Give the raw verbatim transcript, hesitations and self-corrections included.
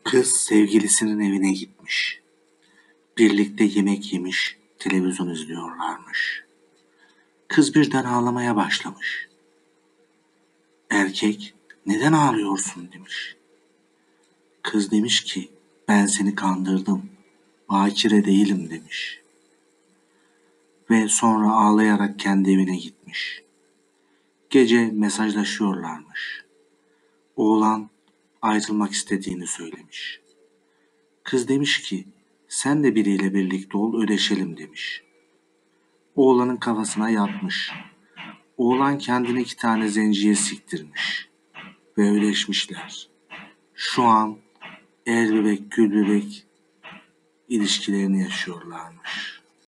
Kız sevgilisinin evine gitmiş. Birlikte yemek yemiş, televizyon izliyorlarmış. Kız birden ağlamaya başlamış. Erkek, "Neden ağlıyorsun?" demiş. Kız demiş ki, "Ben seni kandırdım, bakire değilim." demiş. Ve sonra ağlayarak kendi evine gitmiş. Gece mesajlaşıyorlarmış. Oğlan ayrılmak istediğini söylemiş. Kız demiş ki, "Sen de biriyle birlikte ol, ödeşelim." demiş. Oğlanın kafasına yatmış. Oğlan kendine iki tane zenciye siktirmiş. Ve ödeşmişler. Şu an er bebek gül bebek ilişkilerini yaşıyorlarmış.